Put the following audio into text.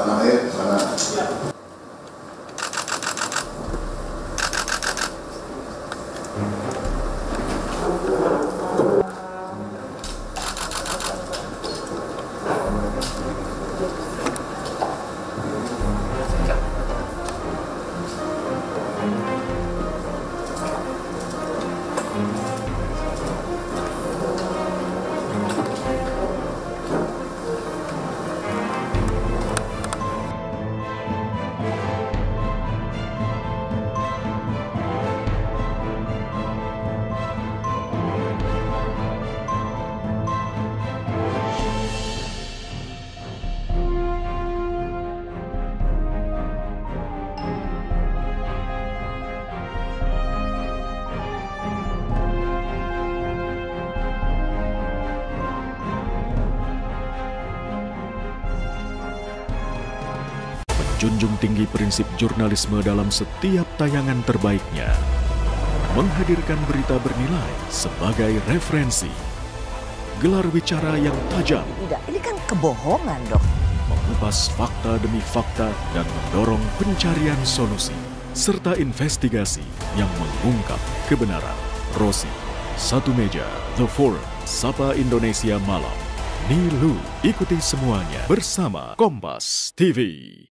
tanah air sana. Junjung tinggi prinsip jurnalisme dalam setiap tayangan terbaiknya. Menghadirkan berita bernilai sebagai referensi. Gelar bicara yang tajam. Tidak, ini kan kebohongan, Dok. Mengupas fakta demi fakta dan mendorong pencarian solusi. Serta investigasi yang mengungkap kebenaran. Rosi, Satu Meja, The Forum, Sapa Indonesia Malam. Nilu, ikuti semuanya bersama Kompas TV.